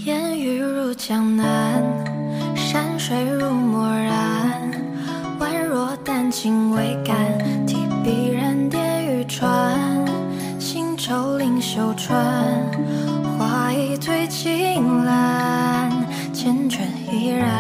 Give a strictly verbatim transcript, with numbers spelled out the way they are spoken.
烟雨如江南，山水如墨染，宛若丹青未干，提笔然点玉川，行舟临秀川，花一推青蓝，缱绻依然。